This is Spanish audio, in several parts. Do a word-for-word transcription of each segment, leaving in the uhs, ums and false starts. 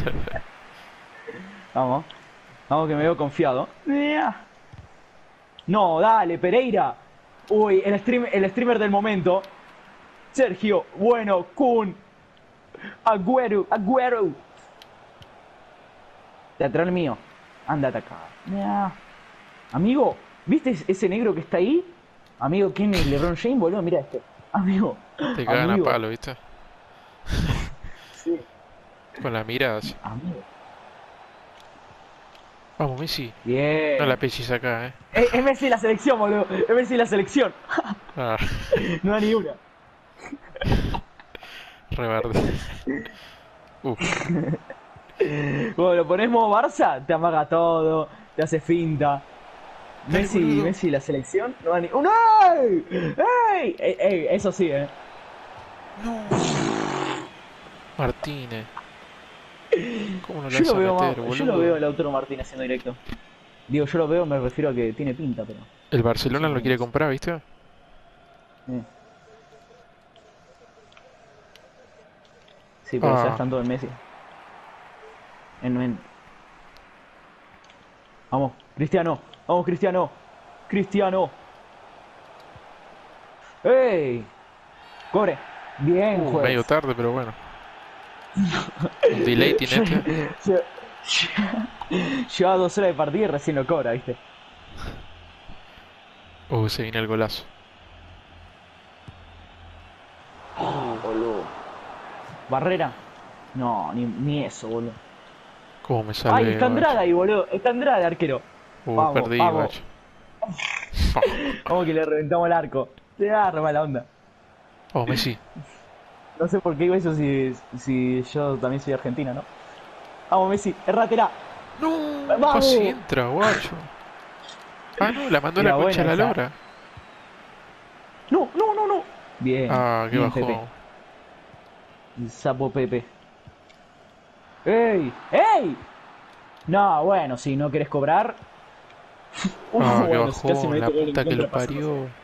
Vamos. Vamos que me veo confiado. No, dale, Pereira. Uy, el, stream, el streamer del momento. Sergio, bueno, Kun. Agüero, Agüero. Teatral mío. Ándate acá. Amigo, ¿viste ese negro que está ahí? Amigo, ¿quién es LeBron James, boludo? Mira este. Amigo. Te cagan a Amigo. palo, ¿viste? Sí. Con la mirada así. Amigo. Vamos, Messi. Bien. No la pechis acá, eh. Es, es Messi la selección, boludo. Es Messi la selección. Ah, No da ni una. rebarde. Uf. Cuando lo ponemos Barça, te amaga todo, te hace finta. Dale, Messi, boludo. Messi la selección, no da ni. ¡Un ¡Ey! ¡Ey! ¡Ey! ¡Ey! Eso sí, eh. No. Martínez. ¿Cómo no la Yo vas lo a veo meter, más, yo lo veo boludo? a Lautaro Martínez haciendo directo. Digo, yo lo veo, me refiero a que tiene pinta, pero. El No sé Barcelona lo cómo quiere es. comprar, ¿viste? Eh. Sí, pero se Ah, gastan todo en Messi. En, en... Vamos, Cristiano. Vamos, Cristiano. Cristiano. ¡Ey! Cobre. Bien, uh, medio juez. tarde, pero bueno. Un delay tiene este. Llevaba dos horas de partida y recién lo cobra, ¿viste? Uh, se viene el golazo. Oh, boludo. Barrera. No, ni, ni eso, boludo. ¿Cómo me ¡Ay, salvé, está Andrada guacho? ahí, boludo! Está Andrada, arquero. Uh, Vamos, perdí, vamos. guacho. Vamos que le reventamos el arco. Te agarra mala onda. Vamos, Messi. No sé por qué digo eso si, si yo también soy argentina, ¿no? Vamos, Messi, errátela. No, ¡Vamos! casi entra, guacho. Ah, no, la mandó a la Era concha a buena la esa. lora. No, no, no, no. Bien, Ah, qué bien, Pepe. bajón. El sapo Pepe. ¡Ey! ¡Ey! No, bueno, si no querés cobrar. Uh, Ah, qué bueno, casi me bajón, la meto gol en puta que lo contra pasándose. parió.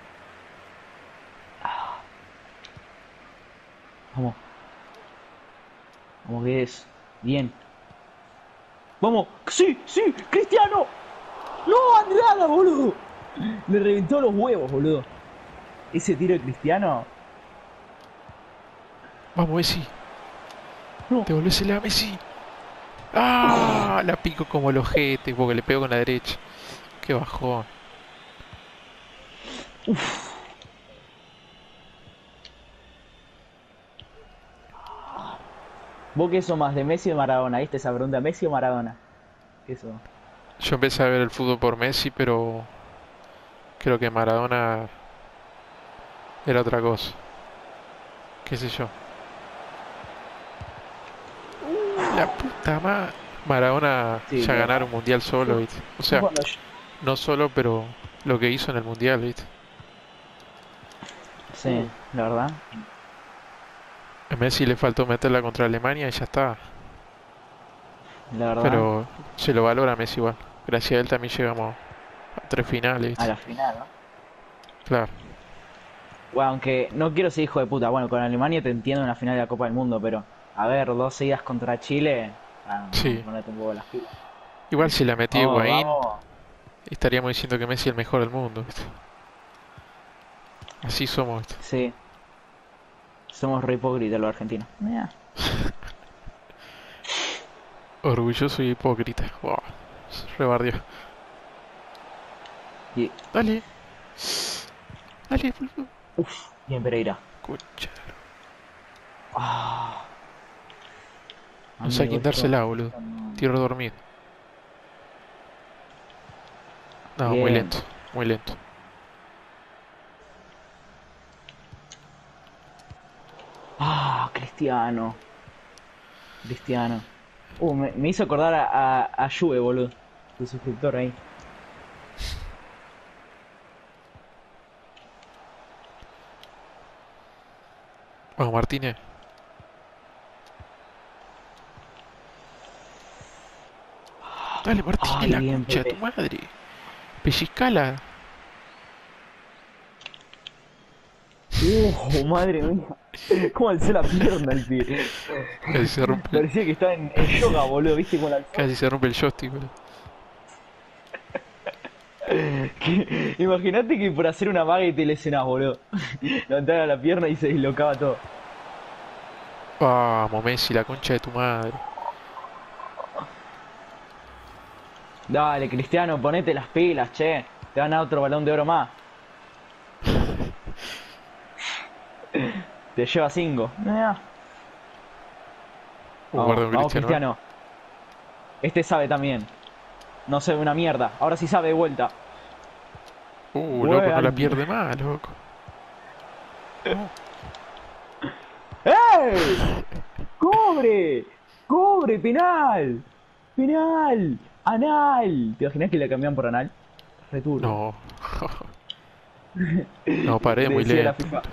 Vamos. Vamos, que es. Bien. Vamos. ¡Sí! ¡Sí! ¡Cristiano! ¡No, Andrada, boludo! Me reventó los huevos, boludo. Ese tiro de Cristiano. Vamos, Messi. No. Devolvésela a Messi. Ah, la pico como el ojete porque le pego con la derecha. Qué bajón. ¿Vos qué sos más de Messi o Maradona? ¿Viste esa pregunta? ¿Messi o Maradona? ¿Qué sos? Yo empecé a ver el fútbol por Messi, pero creo que Maradona era otra cosa. ¿Qué sé yo? Uh, la puta madre. Maradona Sí, ya la ganar verdad. un mundial solo, Yo, ¿viste? O yo sea, cuando yo- no solo, pero lo que hizo en el mundial, ¿viste? Uh, Sí, la verdad. a Messi le faltó meterla contra Alemania y ya está. La verdad. Pero se lo valora a Messi igual. Gracias a él también llegamos a tres finales, A ¿viste? la final, ¿no? Claro. Bueno, aunque no quiero ser hijo de puta. Bueno, con Alemania te entiendo en la final de la Copa del Mundo, pero a ver, dos seguidas contra Chile. Ah, vamos a Sí. ponerte un poco las pilas. Igual si la metía Vamos, Higuaín, vamos. estaríamos diciendo que Messi es el mejor del mundo, ¿viste? Así somos, ¿viste? Sí, somos re hipócritas los argentinos. Mira. Orgulloso y hipócrita. Wow. Rebardió. Y, Dale. Dale, boludo. uf, bien Pereira. Concha. Ah, No sé a amigo, quién esto, dársela, boludo. esto no- Tierra dormido. No, muy Bien. lento. Muy lento. Ah, Cristiano. Cristiano. Uh, me, me hizo acordar a, a, a Juve, boludo. Tu suscriptor ahí. Vamos, Martínez. Dale, Martínez, Ay, la bien, concha de tu Pepe. madre. Pellizcala. Uh, madre mía. ¿Cómo alzó la pierna el pie? Casi se rompe, Parecía que estaba en, en yoga, boludo, ¿viste? Con la alzó. casi se rompe el joystick, boludo. Que- Imagínate que por hacer una vaga y te lesionás, boludo. Levantaba la pierna y se dislocaba todo. Vamos, Messi, la concha de tu madre. Dale, Cristiano, ponete las pilas, che. Te van a dar otro balón de oro más. Te lleva cinco. Nah. Uh, Vamos, guarda un vamos, Cristiano. Cristiano. Este sabe también. No sabe una mierda. Ahora sí sabe de vuelta. Uh, loco, no la Bueno. pierde más, loco. ¡Ey! ¡Cobre! ¡Cobre! ¡Penal! ¡Penal! ¡Anal! ¿Te imaginas que la cambian por anal? Returno. No. No, paré muy Decía la lento. FIFA.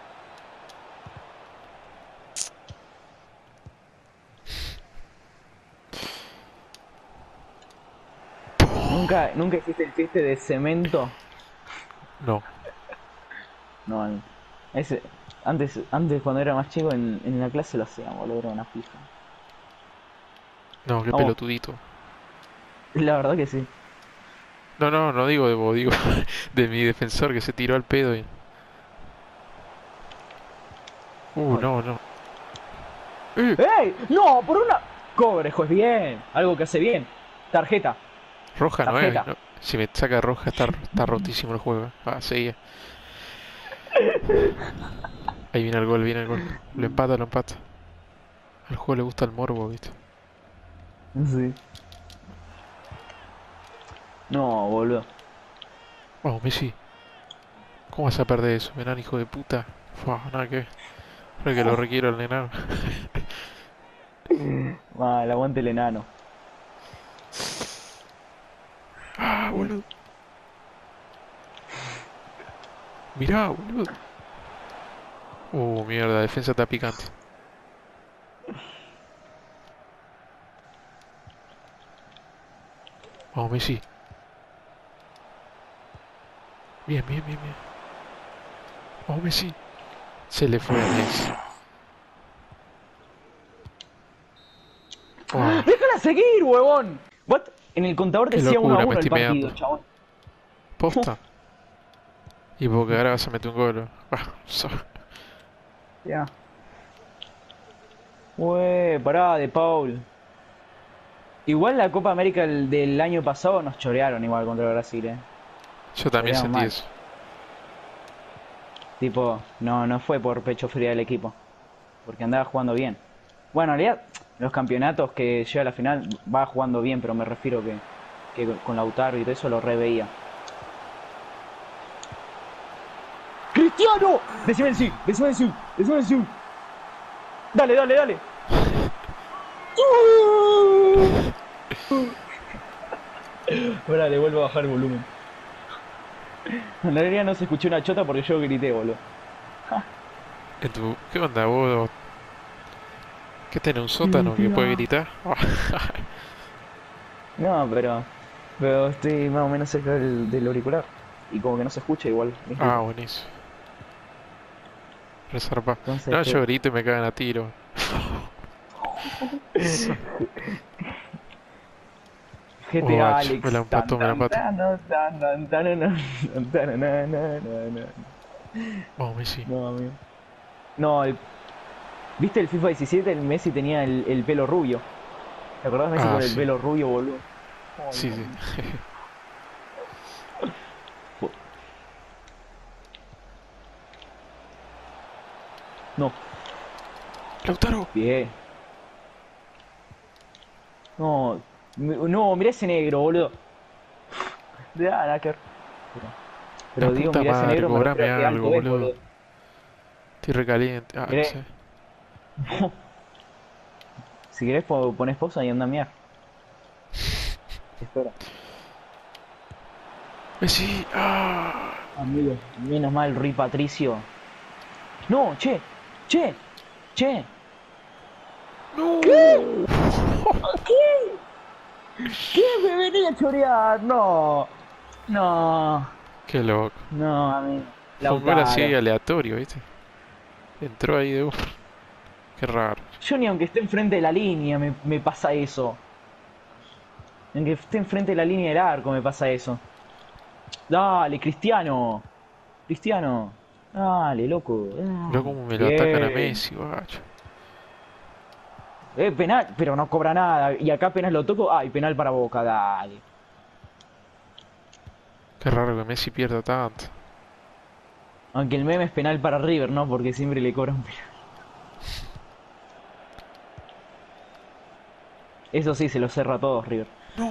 ¿Nunca, ¿Nunca hiciste el chiste de cemento? No. No, el- ese, antes, antes cuando era más chico en, en la clase lo hacíamos, boludo, era una fija. No, qué Vamos. pelotudito. La verdad que sí. No, no, no digo de vos, digo de mi defensor que se tiró al pedo y... Uh, no, no. Eh, ¡Ey! ¡No! ¡Por una! Cobre, juez, bien. Algo que hace bien. Tarjeta. roja no es. Tarjeta. no. Si me saca roja está, está rotísimo el juego. Ah, seguía. Ahí viene el gol, viene el gol. Lo empata, lo empata. Al juego le gusta el morbo, ¿viste? Sí. No, boludo. Vamos, Messi. ¿Cómo vas a perder eso, enano, hijo de puta? Fua, nada que ver. Creo que lo requiero el enano. Mal, aguante el enano. Ah, boludo. Mirá, boludo. Uh, mierda, defensa está picante. Vamos, Messi. Bien, bien, bien, bien. Vamos, Messi. Se le fue a Messi. Oh, ¡Déjala seguir, huevón! What? En el contador Qué decía uno a locura, me uno el estoy partido, meando. chabón. posta. Y porque ahora vas a meter un gol. Ah, so- Ya. Wey, pará, de Paul. Igual la Copa América del, del año pasado nos chorearon igual contra Brasil, eh. Yo también Chorearon sentí mal. eso. Tipo, no, no fue por pecho frío del equipo. Porque andaba jugando bien. Bueno, en realidad, los campeonatos que llega a la final va jugando bien, pero me refiero que, que con Lautaro y todo eso lo reveía. ¡Cristiano! Decime el sí, decime el sí, decime el sí. Dale, dale, dale. Ahora le vuelvo a bajar el volumen. En realidad no se escuchó una chota porque yo grité, boludo. En tu... ¿Qué onda, vos? ¿Qué tenés, un sótano que puede gritar? No, pero. Pero estoy más o menos cerca del, del auricular. Y como que no se escucha igual. mis Ah, gritos. buenísimo. Resarpa. Entonces, No, ¿qué? yo grito y me cagan a tiro. G Oh, T A bacho, Alex. me la empató, me la empató. Tan, tan, tan, tan, tan, tan, tan, na, na, na, na. Vamos, Messi. No, amigo. No, el... ¿Viste el FIFA diecisiete? El Messi tenía el, el pelo rubio. ¿Te acordás Messi Ah, con el sí. pelo rubio, boludo? Ay, Sí, no. sí. No, Lautaro. bien. No, mi- no, mirá ese negro, boludo. De ah, nada que ver. Pero, pero La digo, puta mirá ese madre, negro, me cobrame refiero a qué algo, alto es, boludo. boludo. Estoy recaliente. Ah, no Miré. sé. Si querés po- ponés pausa y anda a miar. Espera. Messi. Ah. Amigo, menos mal, Rui Patricio. No, che, che, che. No. ¿Qué? ¿Qué me venía a chorear? No, no, Qué loco. no, amigo. Fue un gol así Lautaro. aleatorio, ¿viste? Entró ahí de uno. Qué raro. Yo ni aunque esté enfrente de la línea me, me pasa eso. Aunque esté enfrente de la línea del arco me pasa eso. Dale, Cristiano. Cristiano. Dale, loco. Mirá Dale. cómo me lo atacan a Bien. Messi, guacho. Eh, penal, pero no cobra nada. Y acá apenas lo toco. Ay, penal para Boca, dale. Qué raro que Messi pierda tanto. Aunque el meme es penal para River, ¿no? Porque siempre le cobran penal. Eso sí, se lo cerra a todos, River. No.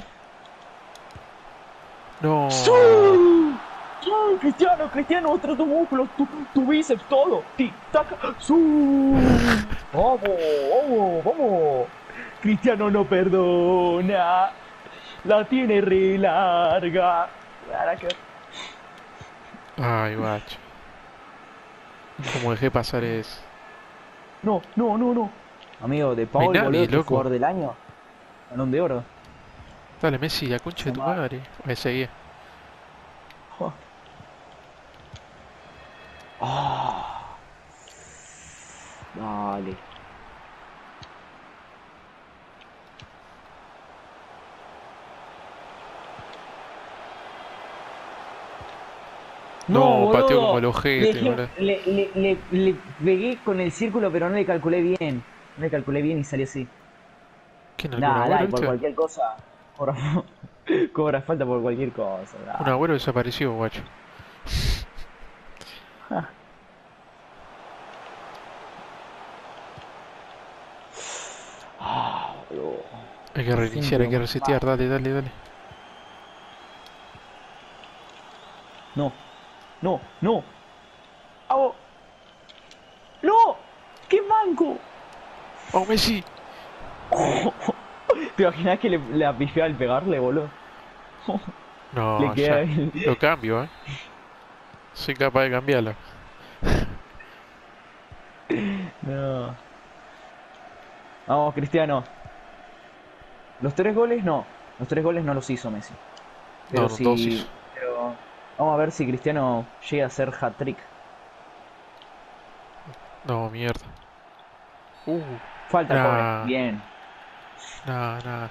No. ¡Sí! ¡Sí! Cristiano, Cristiano, muestra tu músculo, tu, tu bíceps, todo. Tic, tac, ¡sí! ¡Vamos! ¡Vamos! ¡Vamos! Cristiano no perdona. La tiene re larga. Para que... Ay, guacho. Como dejé pasar eso. No, no, no, no. Amigo, de No hay Paul, nadie, boludo, que loco. jugador del año. Balón de oro. Dale, Messi, la concha de tu Tomá. madre. Ahí seguía. Oh. Ah. Dale. No, pateó boludo. como el Le, ojete, dejé- boludo. le, le, le, le pegué con el círculo, pero no le calculé bien. No le calculé bien y salió así. ¿Quién? ¿Algún Nada, abuelo, y por viste? cualquier cosa. Cobra, cobra falta por cualquier cosa. Un Dale. abuelo desapareció, guacho. Ah. Ah, boludo. Hay que reiniciar, hay que resetear. Dale, dale, dale. No, no, no. ¡Hago! ¡No! ¡Qué manco! ¡Oh, Messi! ¿Te imaginas que le, le apifió al pegarle, boludo? No, Le queda ya. el- Lo cambio, eh. Soy capaz de cambiarlo. No. Vamos, Cristiano. Los tres goles no. Los tres goles no los hizo Messi. Pero No, no, si. dos hizo. Pero vamos a ver si Cristiano llega a hacer hat-trick. No, mierda. Uh, Falta, Nah. pobre. Bien. nada, nada.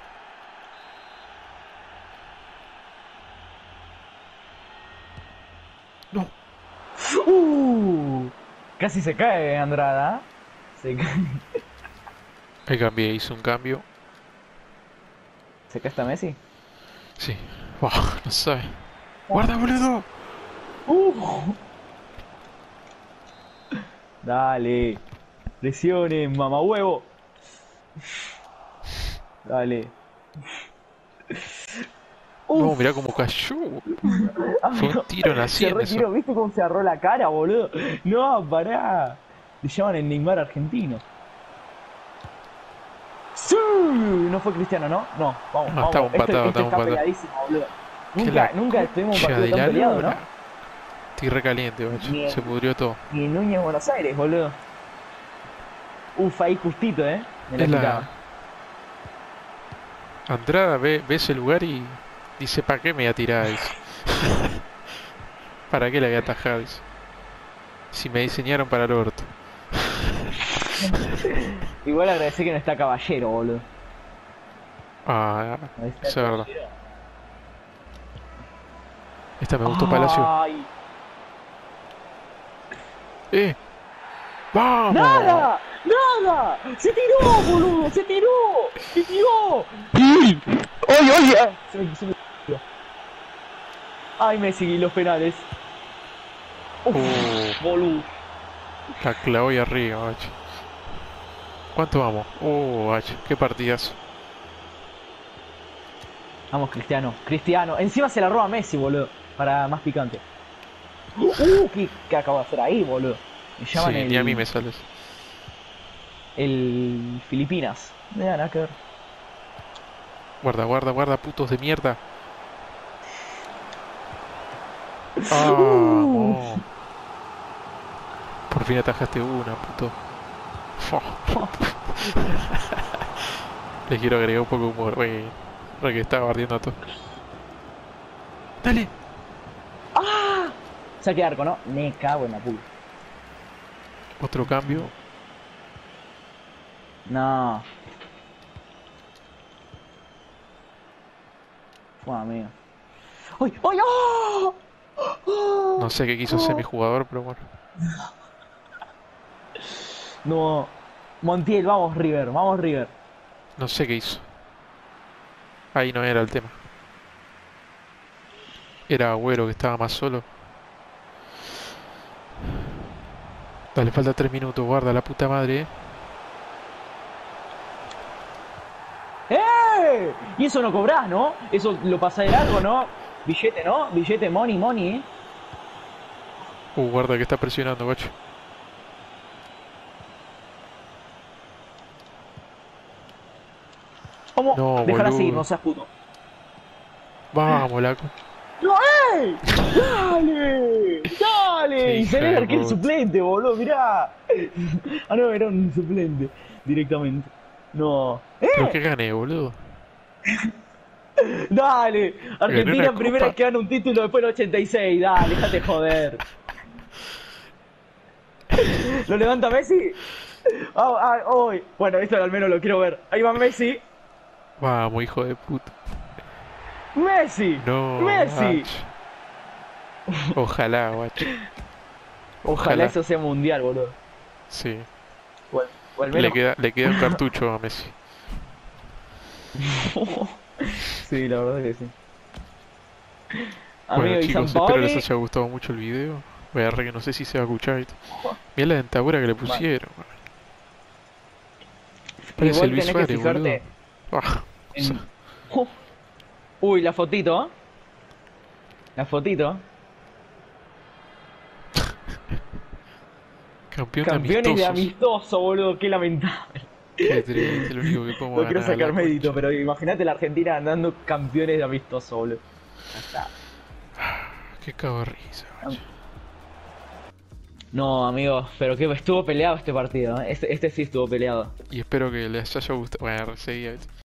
No. Uh, casi se cae Andrada. Se cae. Ahí cambié, hice un cambio. ¿Se cae hasta Messi? Sí. Buah, no sabe. ¡Guarda, boludo! Uh. Dale. Presiones, mamahuevo. Dale. No, Uf. mirá cómo cayó. Ah, Fue no. un tiro en la Se sien retiró, eso. ¿viste cómo se agarró la cara, boludo? No, pará. Le llaman el Neymar argentino. ¡Sí! No fue Cristiano, ¿no? No, vamos, No, vamos. estamos Esto- empatados, esto estamos está empatados. pegadísimo, boludo. Que Nunca, la nunca estuvimos un concha partido de tan la peleado, lora. ¿no? Estoy recaliente, guacho. Bien. Se pudrió todo. Y en Núñez, Buenos Aires, boludo. Uf, ahí justito, ¿eh? Me la Es quitaba. la... Andrada ve, ve ese lugar y dice, ¿para qué me voy a tirar eso? ¿Para qué la voy a atajar eso? Si me diseñaron para el orto. Igual agradecer que no está Caballero, boludo. Ah, Ahí está eso es verdad. Caballero. Esta me gustó Palacio. ¡Ay! ¡Eh! ¡Vamos! ¡Nada! ¡Nada! ¡Se tiró, boludo! ¡Se tiró! ¡Se tiró! ¡Oye, oye! Ah, se me, se me tiró. ¡Ay, Messi y los penales! ¡Uf! Uh. Boludo. La clavó ahí arriba, guacho. ¿Cuánto vamos? Oh, guacho, qué partidazo. Vamos, Cristiano. Cristiano. Encima se la roba Messi, boludo. Para más picante. ¡Uh! ¿Qué, qué acabo de hacer ahí, boludo? Me llaman Sí, el... ni a mí me sales. El Filipinas. No tiene nada que ver. Guarda, guarda, guarda, putos de mierda. ¡Vamos! Por fin atajaste una, puto. Fua. Les quiero agregar un poco de humor, wey. Para que estaba ardiendo a todo. ¡Dale! ¡Ah! Saque de arco, ¿no? Me cago en la puta. Otro cambio. No. Fue amigo. ¡Ay! ¡Ay! ¡Oh! ¡Oh! No sé qué quiso ser mi jugador, pero bueno. No. Montiel, vamos River, vamos River. No sé qué hizo. Ahí no era el tema. Era Agüero que estaba más solo. Dale, falta tres minutos, guarda la puta madre, eh. ¡Eh! Y eso no cobrás, ¿no? Eso lo pasás de largo, ¿no? Billete, ¿no? Billete, money, money, ¿eh? Uh, guarda que está presionando, guacho. ¿Cómo? No, Déjala boludo. seguir, no seas puto. Vamos, laco. ¡No, ey! ¡Dale! ¡Dale! Sí, Y salió el hija de arquero puta. suplente, boludo, mirá. Ah, no, era un suplente. Directamente. No. Pero ¡Eh! que gané, boludo. ¡Dale! Gané Argentina una en primera copa. que gana un título después del ochenta y seis. Dale, déjate joder. ¿Lo levanta Messi? Ah, ah, hoy. Bueno, esto al menos lo quiero ver. Ahí va Messi. Vamos, hijo de puta. ¡Messi! No, ¡Messi! guacho. Ojalá, guacho. Ojalá, Ojalá. eso sea mundial, boludo. Sí. O al, o al Le menos. queda, le queda un cartucho a Messi. Sí, la verdad que sí. Bueno, Amigo, y chicos, espero les Sampaoli. haya gustado mucho el video. Voy a re que no sé si se va a escuchar. Mira la dentadura que le Mal. pusieron. Parece Igual Luis tenés que Suárez, fijarte boludo. Ah, o sea, en... Oh. Uy, la fotito. ¿Eh? La fotito. campeón de Campeones de amistosos. amistoso, boludo. Qué lamentable. Qué triste, lo único que podemos No quiero ganar a sacar la mérito, concha. pero imagínate la Argentina andando campeones de amistoso, boludo. Ya está. Qué cago de risa, guacho. No, amigo, pero que estuvo peleado este partido. ¿Eh? Este, este sí estuvo peleado. Y espero que les haya gustado. Bueno, seguí.